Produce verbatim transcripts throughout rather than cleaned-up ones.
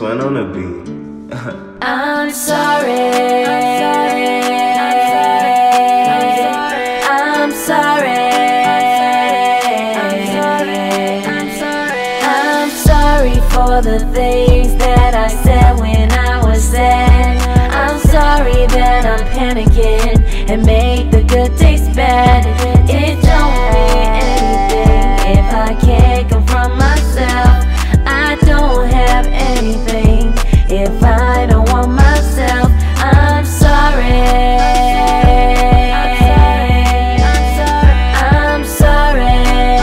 Twin on the beat. I'm sorry. I'm sorry. I'm sorry for the things that I said when I was sad. I'm sorry that I'm panicking and make the good taste bad. It don't mean anything if I can't confront myself. I don't have anything if I don't want myself. I'm sorry. I'm sorry.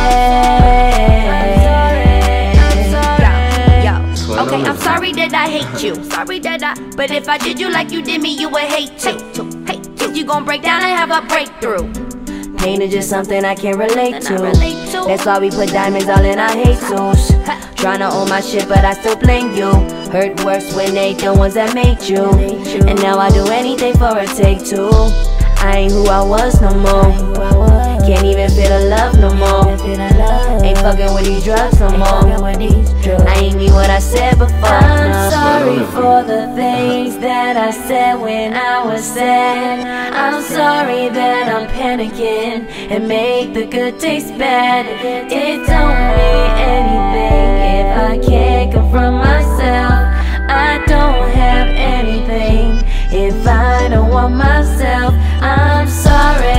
Yo, okay, I'm sorry that I hate you. Sorry that I, but if I did you like you did me, you would hate to. Hate to. You gon' break down and have a breakthrough. Pain is just something I can't relate to. That's why we put diamonds all in our Jesus. Tryna own my shit, but I still blame you. Hurt worse when they the ones that made you. And now I do anything for a take two. I ain't who I was no more. Can't even feel the love no more. Ain't fucking with these drugs no more. I ain't mean what I said before. I'm sorry for the things that I said when I was sad. I'm sorry that I'm panicking and make the good taste bad. It don't mean anything if I can't confront myself. I don't have anything if I don't want myself. I'm sorry.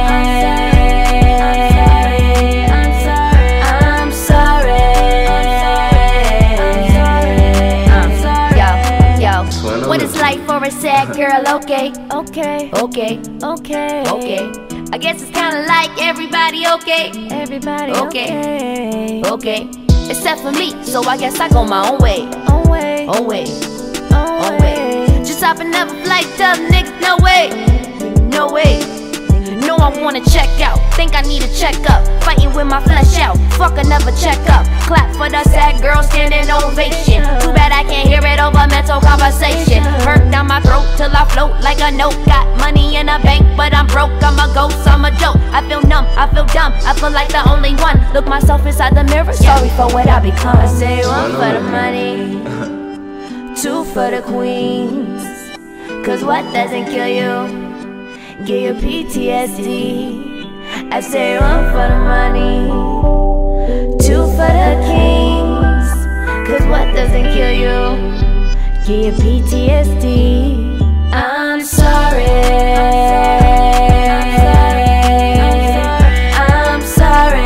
I'm sorry. I'm sorry. Yo, yo. What it's like for a sad girl? Okay, okay, okay, okay, okay. I guess it's kinda like everybody okay. Everybody okay, okay. Except for me, so I guess I go my own way. Own way, own way, own way. Just hop another flight, tell the niggas no way, no way. No, I wanna check out, think I need a checkup. Fighting with my flesh out, fuck another checkup. Clap for the sad girl, standing ovation. Too bad I can't hear it over mental conversation. Hurt down my throat till I float like a note. Got money in the bank, but I'm broke. I'm a ghost, I'm a joke. I feel numb, I feel dumb, I feel like the only one. Look myself inside the mirror, sorry for what I become. I say one for the money, two for the queens. Cause what doesn't kill you give you P T S D. I say one for the money, two for the kings. Cause what doesn't kill you give you P T S D. I'm sorry. I'm sorry.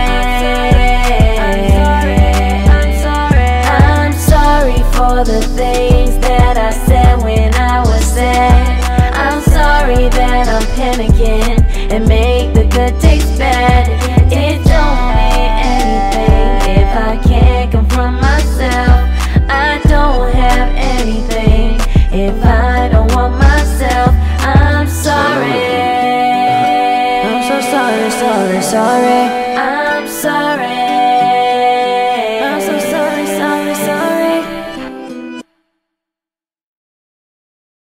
I'm sorry for the things that I said when I was sad. I'm sorry that I'm panicking and make the good taste bad. It don't mean anything if I can't confront myself. I don't have anything if I don't want myself. I'm sorry. I'm so sorry, sorry, sorry. I'm sorry.